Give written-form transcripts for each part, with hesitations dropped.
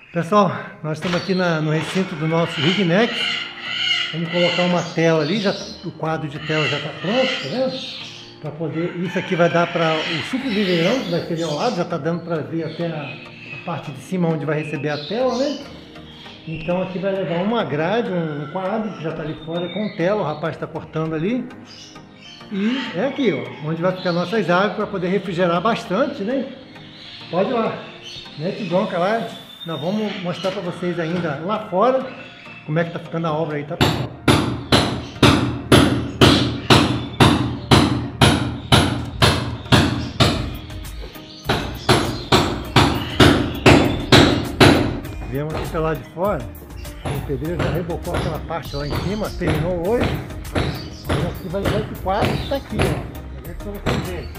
Pessoal, nós estamos aqui no recinto do nosso Rignex. Vamos colocar uma tela ali, o quadro de tela já está pronto, tá vendo? Para poder, isso aqui vai dar para o superviveirão que vai ser ao lado, já está dando para ver até a parte de cima onde vai receber a tela, né? Então aqui vai levar uma grade, um quadro que já está ali fora com tela, o rapaz está cortando ali. E é aqui, ó, onde vai ficar nossas águas para poder refrigerar bastante, né? Pode ir lá, mete bronca lá. Nós vamos mostrar para vocês ainda lá fora como é que tá ficando a obra aí, tá, pessoal? Viemos aqui pelo lado de fora, o pedreiro já rebocou aquela parte lá em cima, terminou hoje. Agora aqui vai levar esse quadro que tá aqui, ó, para vocês verem.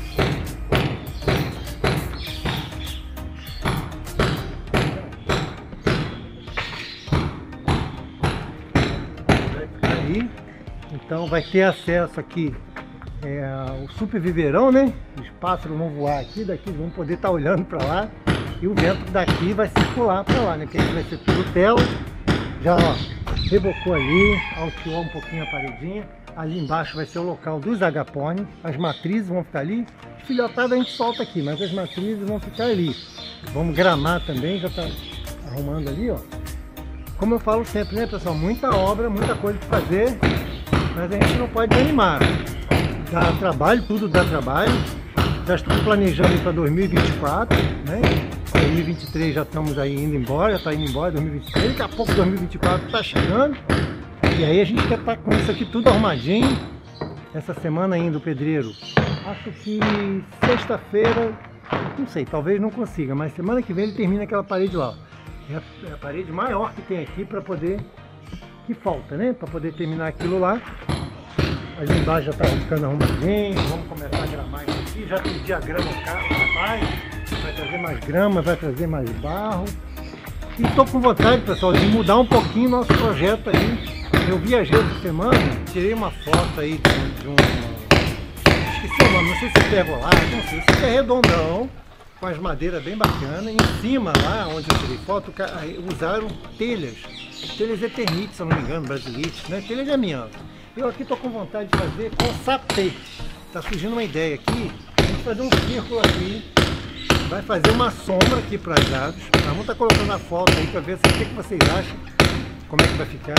Então vai ter acesso aqui o superviveirão, né? Os pássaros vão voar aqui, daqui vão poder estar olhando para lá. E o vento daqui vai circular para lá, né? Que aqui vai ser tudo tela. Já, ó, rebocou ali, alteou um pouquinho a paredinha. Ali embaixo vai ser o local dos agapornis. As matrizes vão ficar ali. Filhotada a gente solta aqui, mas as matrizes vão ficar ali. Vamos gramar também, já está arrumando ali, ó. Como eu falo sempre, né, pessoal? Muita obra, muita coisa para fazer. Mas a gente não pode desanimar. Dá trabalho, tudo dá trabalho. Já estamos planejando para 2024, né? 2023 já estamos aí indo embora, já está indo embora 2023, daqui a pouco 2024 está chegando. E aí a gente quer estar com isso aqui tudo arrumadinho. Essa semana ainda o pedreiro, acho que sexta-feira, não sei, talvez não consiga, mas semana que vem ele termina aquela parede lá. É a parede maior que tem aqui para poder... que falta, né? Para poder terminar aquilo lá. Ali embaixo já está ficando arrumadinho. Vamos começar a gramar isso aqui. Já pedi a grama ao rapaz. Vai trazer mais grama, vai trazer mais barro. E estou com vontade, pessoal, de mudar um pouquinho o nosso projeto aí. Eu viajei essa semana, tirei uma foto aí de um... esqueci o nome, não sei se é pergolado, não sei se é redondão, com as madeiras bem bacanas. Em cima lá, onde eu tirei foto, usaram telhas Eternite, se eu não me engano, Brasilite, né? Telha de amianto. Eu aqui estou com vontade de fazer com sapê. Está surgindo uma ideia aqui, a gente fazer um círculo aqui, vai fazer uma sombra aqui para as aves. Nós vamos estar colocando a foto aí para ver o que vocês acham, como é que vai ficar.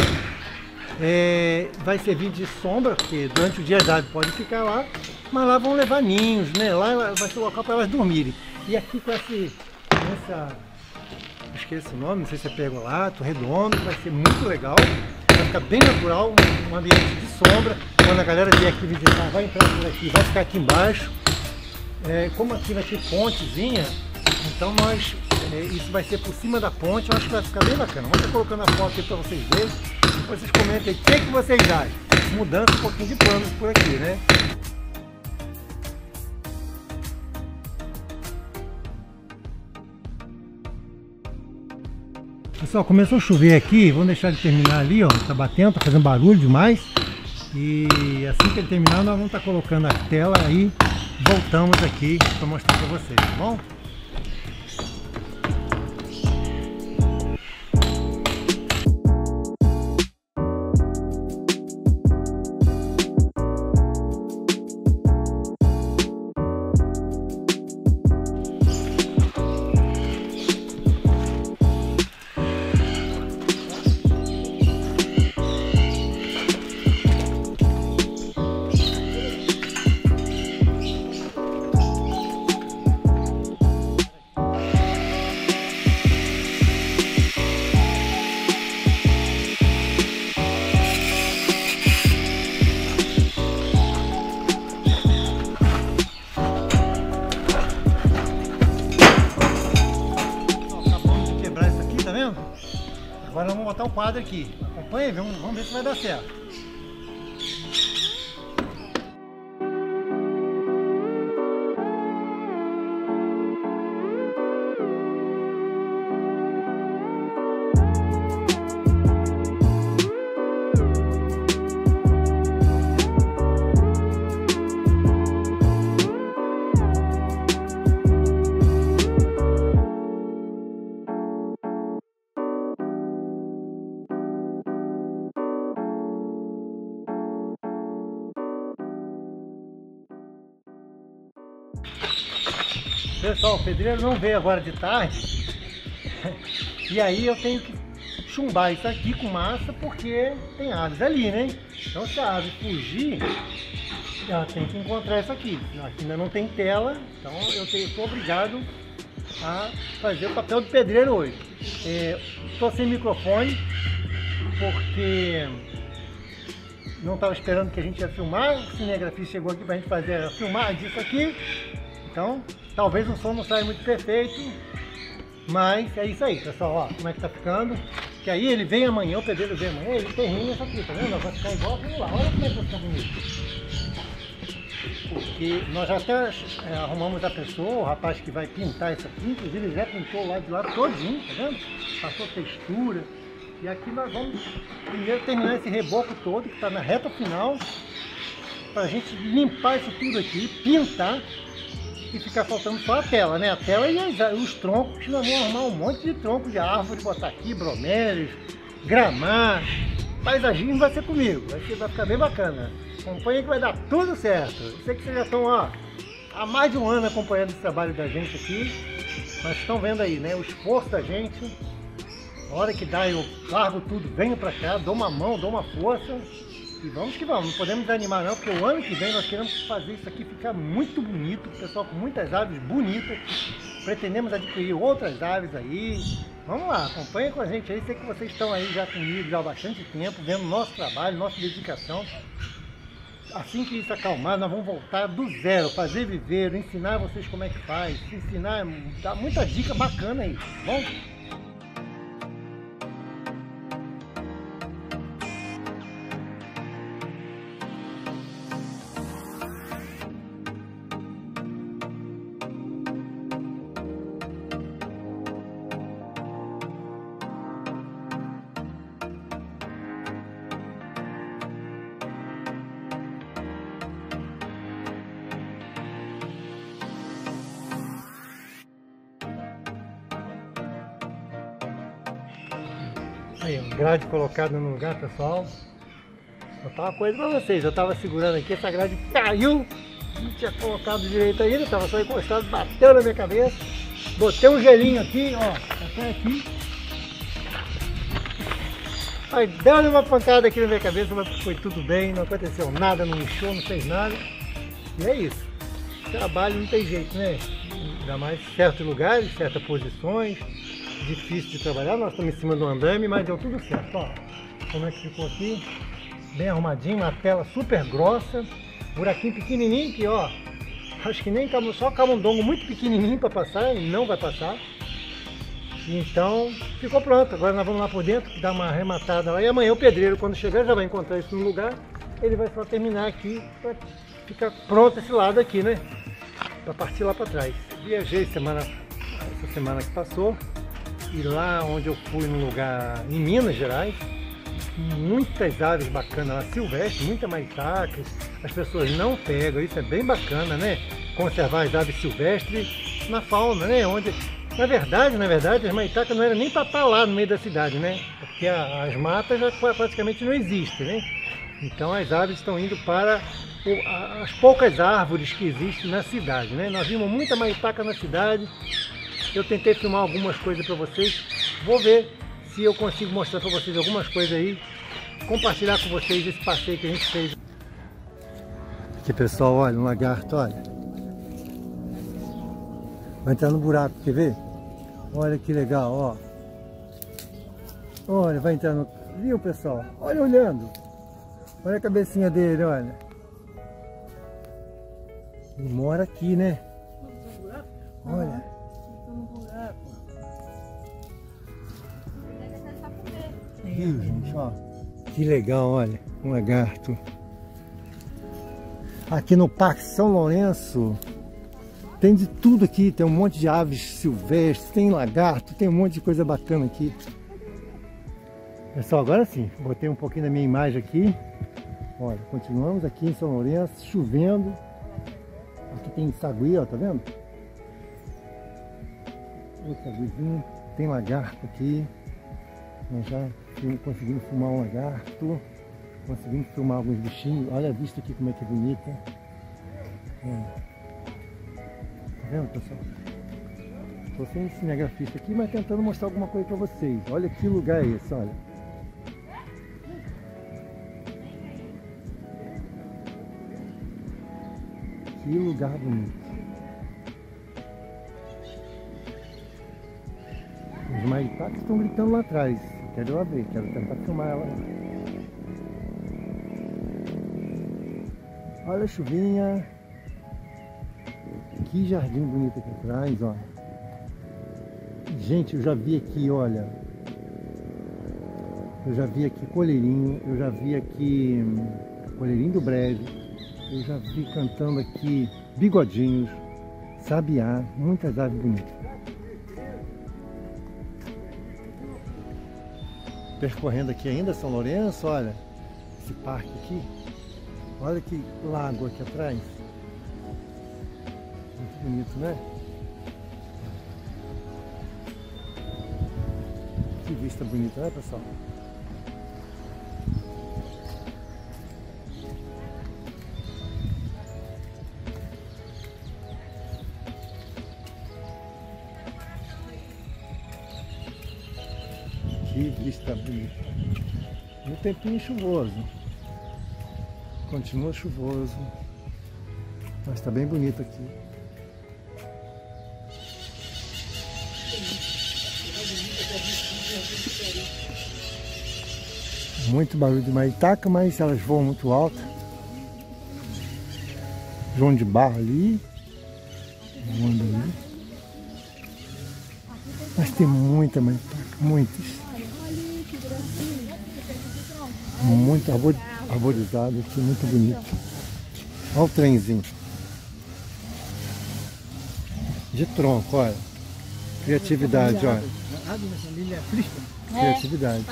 Vai servir de sombra, porque durante o dia as aves podem ficar lá, mas lá vão levar ninhos, né? Lá vai ser o local para elas dormirem. E aqui com esqueci o nome, não sei se é pergolato, redondo, vai ser muito legal, vai ficar bem natural, um ambiente de sombra. Quando a galera vier aqui visitar, vai entrar por aqui, vai ficar aqui embaixo. Como aqui vai ter pontezinha, então isso vai ser por cima da ponte, eu acho que vai ficar bem bacana. Vou estar colocando a foto aí para vocês verem, depois vocês comentem aí o que vocês acham. Mudança um pouquinho de planos por aqui, né? Pessoal, começou a chover aqui, vamos deixar ele terminar ali, ó, tá batendo, tá fazendo barulho demais. E assim que ele terminar, nós vamos estar colocando a tela aí, voltamos aqui para mostrar para vocês, tá bom? Agora vamos botar o quadro aqui. Acompanha e vamos ver se vai dar certo. Pessoal, o pedreiro não veio agora de tarde. E aí eu tenho que chumbar isso aqui com massa porque tem aves ali, né? Então se a ave fugir, ela tem que encontrar isso aqui. Aqui ainda não tem tela, então eu sou obrigado a fazer o papel de pedreiro hoje. Estou sem microfone porque não estava esperando que a gente ia filmar. O cinegrafista chegou aqui para a gente fazer a filmagem disso aqui. Então talvez o som não saia muito perfeito, mas é isso aí, pessoal. Ó, como é que tá ficando. Que aí ele vem amanhã, o pedreiro vem amanhã, ele termina isso aqui, tá vendo? Vai ficar igual aquilo lá. Olha como é que vai ficar bonito. Porque nós já até arrumamos a pessoa, o rapaz que vai pintar isso aqui, inclusive ele já pintou lá de lá todinho, tá vendo? Passou textura. E aqui nós vamos primeiro terminar esse reboco todo, que está na reta final, para a gente limpar isso tudo aqui, pintar e ficar faltando só a tela, né? A tela e os troncos, que nós vamos arrumar um monte de tronco de árvore, botar aqui, bromélios, gramar, paisagismo vai ser comigo, vai ficar bem bacana. Acompanha que vai dar tudo certo. Eu sei que vocês já estão há mais de um ano acompanhando esse trabalho da gente aqui, mas estão vendo aí, né? O esforço da gente. A hora que dá, eu largo tudo, venho pra cá, dou uma mão, dou uma força e vamos que vamos. Não podemos desanimar não, porque o ano que vem nós queremos fazer isso aqui ficar muito bonito, pessoal, com muitas aves bonitas. Pretendemos adquirir outras aves aí. Vamos lá, acompanha com a gente aí. Sei que vocês estão aí já comigo já há bastante tempo, vendo nosso trabalho, nossa dedicação. Assim que isso acalmar, nós vamos voltar do zero, fazer viveiro, ensinar vocês como é que faz, ensinar, dar muita dica bacana aí, tá bom? Aí, ó, grade colocada no lugar, pessoal. Vou botar uma coisa pra vocês, eu estava segurando aqui, essa grade caiu, não tinha colocado direito ainda, estava só encostado, bateu na minha cabeça. Botei um gelinho aqui, ó, até aqui. Aí deu uma pancada aqui na minha cabeça, mas foi tudo bem, não aconteceu nada, não inchou, não fez nada. E é isso. Trabalho não tem jeito, né? Ainda mais certos lugares, certas posições. Difícil de trabalhar, nós estamos em cima do andame, mas deu tudo certo, ó. Como é que ficou aqui? Bem arrumadinho, uma tela super grossa, buraquinho pequenininho que, ó, acho que nem só camundongo muito pequenininho para passar, e não vai passar. Então, ficou pronto. Agora nós vamos lá por dentro, dar uma arrematada lá, e amanhã o pedreiro, quando chegar, já vai encontrar isso no lugar, ele vai só terminar aqui, para ficar pronto esse lado aqui, né? Para partir lá para trás. Viajei essa semana que passou. E lá onde eu fui, num lugar em Minas Gerais, muitas aves bacanas lá, silvestres, muitas maritacas, as pessoas não pegam, isso é bem bacana, né? Conservar as aves silvestres na fauna, né? Onde, na verdade, as maritacas não eram nem para estar lá no meio da cidade, né? Porque as matas já praticamente não existem, né? Então as aves estão indo para as poucas árvores que existem na cidade, né? Nós vimos muita maritaca na cidade. Eu tentei filmar algumas coisas para vocês, vou ver se eu consigo mostrar para vocês algumas coisas aí, compartilhar com vocês esse passeio que a gente fez. Aqui, pessoal, olha, um lagarto, olha. Vai entrar no buraco, quer ver? Olha que legal, ó. Olha, vai entrar no... Viu, pessoal? Olha olhando. Olha a cabecinha dele, olha. Ele mora aqui, né? Olha. Viu, gente, ó. Que legal, olha. Um lagarto. Aqui no Parque São Lourenço tem de tudo aqui. Tem um monte de aves silvestres, tem lagarto, tem um monte de coisa bacana aqui. Pessoal, agora sim, botei um pouquinho da minha imagem aqui. Olha, continuamos aqui em São Lourenço, chovendo. Aqui tem sagui, ó, tá vendo? Outro saguizinho. Tem lagarto aqui. Nós já conseguimos filmar um lagarto. Conseguimos filmar alguns bichinhos. Olha a vista aqui como é que é bonita. Tá vendo, pessoal? Estou sem cinegrafista aqui, mas tentando mostrar alguma coisa para vocês. Olha que lugar é esse, olha. Que lugar bonito. Os maritacos estão gritando lá atrás. Quero lá ver, quero tentar filmar ela. Olha a chuvinha. Que jardim bonito aqui atrás, ó. Gente, eu já vi aqui, olha. Eu já vi aqui coleirinho, eu já vi aqui coleirinho do breve, eu já vi cantando aqui bigodinhos, sabiá, muitas aves bonitas. Percorrendo aqui ainda São Lourenço, olha, esse parque aqui, olha que lago aqui atrás, muito bonito, né? Que vista bonita, né, pessoal? Que vista bonita. No tempinho chuvoso. Continua chuvoso. Mas está bem bonito aqui. Muito barulho de maritaca, mas elas voam muito alto. João de Barro ali. Voando ali. Mas tem muita maritaca, muitas. Muito arborizado aqui, muito bonito. Olha o trenzinho. De tronco, olha. Criatividade, olha. Criatividade.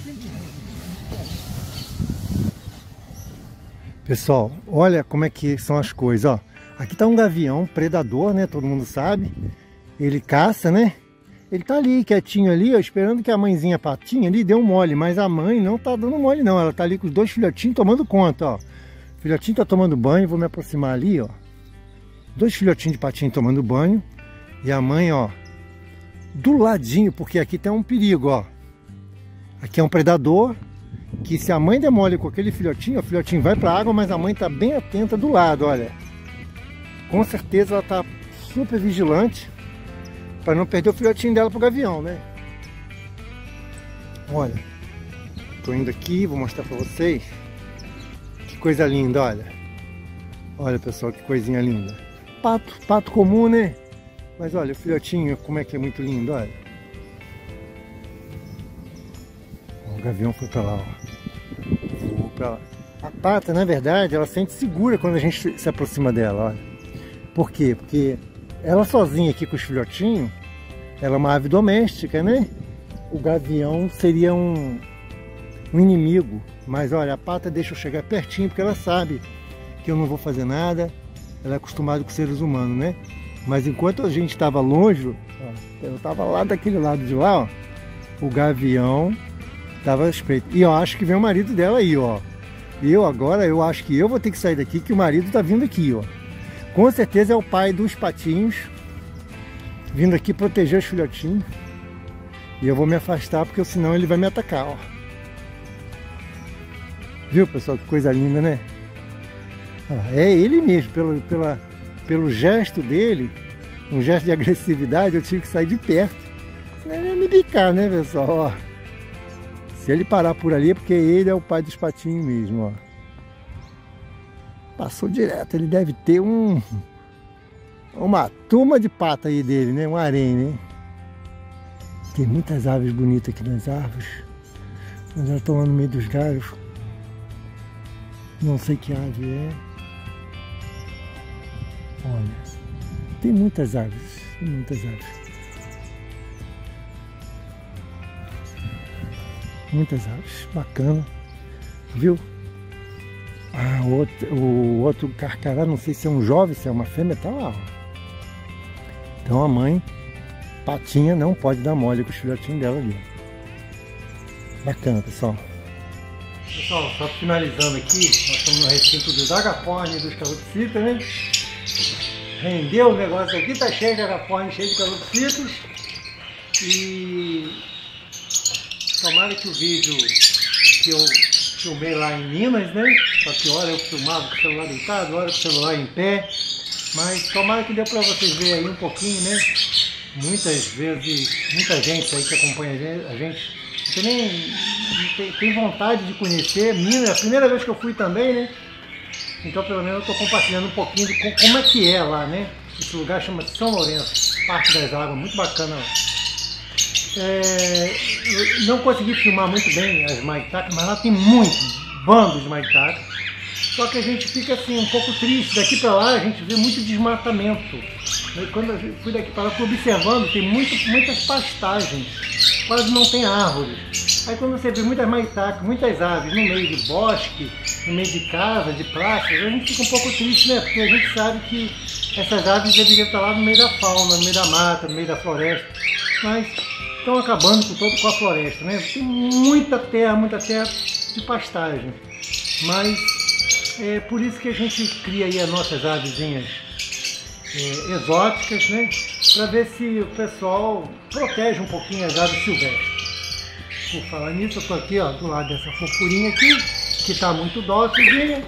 Pessoal, olha como é que são as coisas, ó. Aqui tá um gavião predador, né? Todo mundo sabe. Ele caça, né? Ele tá ali, quietinho ali, ó, esperando que a mãezinha patinha ali dê um mole. Mas a mãe não tá dando mole, não. Ela tá ali com os dois filhotinhos tomando conta, ó. O filhotinho tá tomando banho, vou me aproximar ali, ó. Dois filhotinhos de patinho tomando banho. E a mãe, ó, do ladinho, porque aqui tem um perigo, ó. Aqui é um predador, que se a mãe der mole com aquele filhotinho, o filhotinho vai pra água, mas a mãe tá bem atenta do lado, olha. Com certeza ela tá super vigilante para não perder o filhotinho dela pro gavião, né? Olha, tô indo aqui, vou mostrar para vocês. Que coisa linda, olha. Olha, pessoal, que coisinha linda. Pato comum, né? Mas olha, o filhotinho, como é que é muito lindo, olha. O gavião foi para lá, ó. Voou para lá. A pata, na verdade, ela sente segura quando a gente se aproxima dela, olha. Por quê? Porque ela sozinha aqui com os filhotinhos, ela é uma ave doméstica, né? O gavião seria um inimigo. Mas olha, a pata deixa eu chegar pertinho, porque ela sabe que eu não vou fazer nada. Ela é acostumada com seres humanos, né? Mas enquanto a gente estava longe, ó, eu estava lá daquele lado de lá, ó, o gavião estava espreito. E eu acho que vem o marido dela aí, ó. Eu acho que eu vou ter que sair daqui, que o marido está vindo aqui, ó. Com certeza é o pai dos patinhos vindo aqui proteger os filhotinhos. E eu vou me afastar, porque senão ele vai me atacar, ó. Viu, pessoal, que coisa linda, né? É ele mesmo, pelo gesto dele, um gesto de agressividade, eu tive que sair de perto. Senão ele ia me bicar, né, pessoal? Ó. Se ele parar por ali é porque ele é o pai dos patinhos mesmo, ó. Passou direto, ele deve ter uma turma de pata aí dele, né? Um harém, né? Tem muitas aves bonitas aqui nas árvores. Mas elas estão lá no meio dos galhos. Não sei que ave é. Olha, tem muitas aves, muitas aves, bacana, viu? Ah, o outro carcará, não sei se é um jovem, se é uma fêmea, tá lá, ó. Então a mãe, patinha, não pode dar mole com os filhotinhos dela ali. Bacana, pessoal. Pessoal, só finalizando aqui, nós estamos no recinto dos agapornis e dos calopsitas, né? rendeu o negócio aqui, tá cheio de agaporni, cheio de calopsitos. E tomara que o vídeo que eu filmei lá em Minas, né? Só que hora eu filmava com o celular deitado, hora com o celular em pé. Mas tomara que deu para vocês verem aí um pouquinho, né? Muitas vezes, muita gente aí que acompanha a gente tem vontade de conhecer Minas. É a primeira vez que eu fui também, né? Então pelo menos eu estou compartilhando um pouquinho de como é que é lá, né? Esse lugar chama-se São Lourenço, Parque das Águas, muito bacana lá. Não consegui filmar muito bem as maritacas, mas lá tem muito bando de maritacas. Só que a gente fica assim um pouco triste. Daqui para lá a gente vê muito desmatamento. Quando eu fui daqui para lá, fui observando, tem muitas pastagens, quase não tem árvores. Aí quando você vê muitas maritacas, muitas aves no meio de bosque, no meio de casa, de praças, a gente fica um pouco triste, né? Porque a gente sabe que essas aves deveriam estar lá no meio da fauna, no meio da mata, no meio da floresta. Mas estão acabando com a floresta, né? Tem muita terra de pastagem. Mas é por isso que a gente cria aí as nossas avezinhas exóticas, né? Para ver se o pessoal protege um pouquinho as aves silvestres. Por falar nisso, eu estou aqui, ó, do lado dessa fofurinha aqui, que está muito dócilzinha.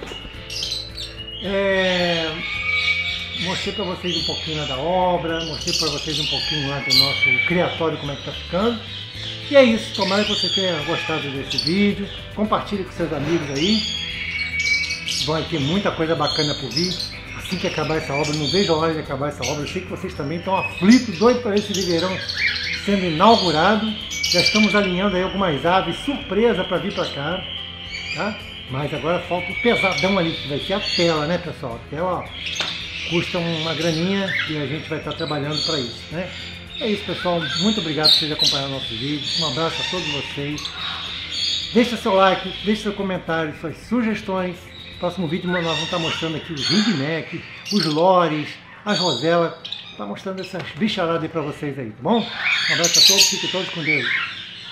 Mostrei para vocês um pouquinho lá da obra, mostrei para vocês um pouquinho lá do nosso criatório, como é que está ficando. E é isso, tomara que você tenha gostado desse vídeo, compartilhe com seus amigos aí. Vai ter muita coisa bacana por vir. Assim que acabar essa obra, não vejo a hora de acabar essa obra. Eu sei que vocês também estão aflitos, doidos para esse viveirão sendo inaugurado. Já estamos alinhando aí algumas aves surpresa para vir para cá, tá? Mas agora falta o pesadão ali, que vai ser a tela, né, pessoal? A tela, ó, custa uma graninha e a gente vai estar trabalhando para isso, né? É isso, pessoal. Muito obrigado por vocês acompanharem o nosso vídeo. Um abraço a todos vocês. Deixa seu like, deixa seu comentário, suas sugestões. No próximo vídeo nós vamos estar mostrando aqui os ringneck, os lores, as roselas. Tá mostrando essas bicharadas aí para vocês aí, tá bom? Um abraço a todos, fiquem todos com Deus.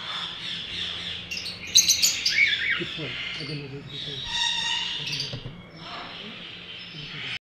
O que foi? Cadê meu dedo?